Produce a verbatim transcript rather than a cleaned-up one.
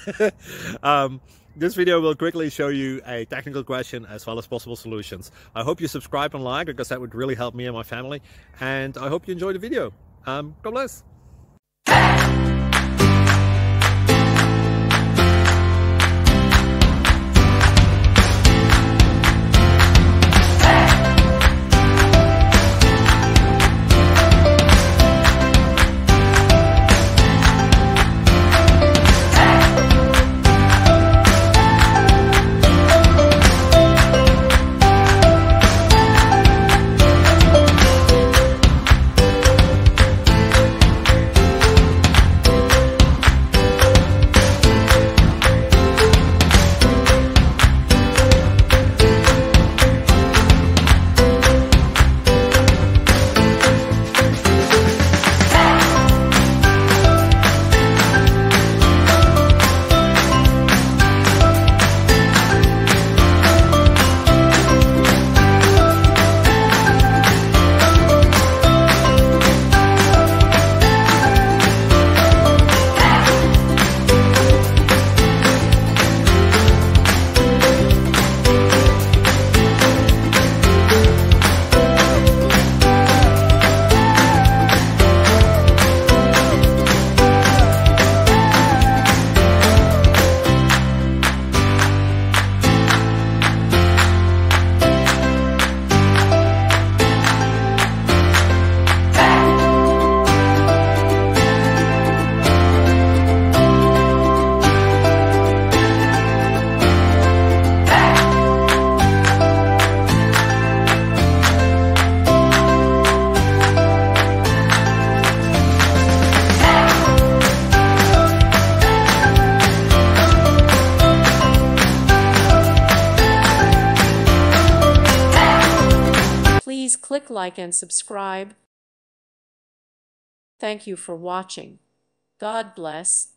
um, this video will quickly show you a technical question as well as possible solutions. I hope you subscribe and like, because that would really help me and my family. And I hope you enjoy the video. Um, God bless. Please click like and subscribe. Thank you for watching. God bless.